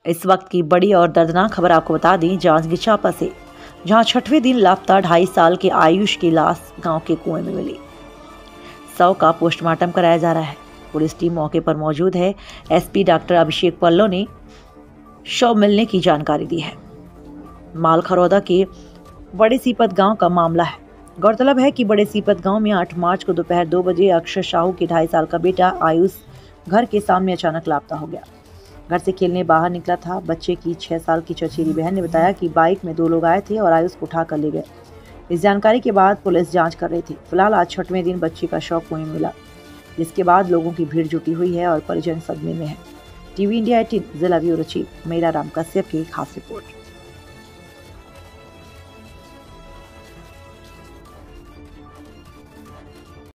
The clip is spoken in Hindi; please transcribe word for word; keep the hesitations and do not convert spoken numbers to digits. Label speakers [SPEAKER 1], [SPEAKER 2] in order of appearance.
[SPEAKER 1] इस वक्त की बड़ी और दर्दनाक खबर आपको बता दें जांजगीर चांपा से, जहां छठवें दिन लापता ढाई साल के आयुष की लाश गांव के कुएं में मिली। शव का पोस्टमार्टम कराया जा रहा है। पुलिस टीम मौके पर मौजूद है। एसपी डॉक्टर अभिषेक पल्लो ने शव मिलने की जानकारी दी है। मालखरौदा के बड़े सीपत गांव का मामला है। गौरतलब है कि बड़े सीपत गांव में आठ मार्च को दोपहर दो बजे अक्षर साहू के ढाई साल का बेटा आयुष घर के सामने अचानक लापता हो गया। घर से खेलने बाहर निकला था। बच्चे की छह साल की चचेरी बहन ने बताया कि बाइक में दो लोग आए थे और आयुष को उठा कर ले गए। इस जानकारी के बाद पुलिस जांच कर रही थी। फिलहाल आज छठवें दिन बच्चे का शव कुएं में मिला, जिसके बाद लोगों की भीड़ जुटी हुई है और परिजन सदमे में है। टीवी इंडिया अठारह जिला ब्यूरो चीफ मेरा राम कश्यप की खास रिपोर्ट।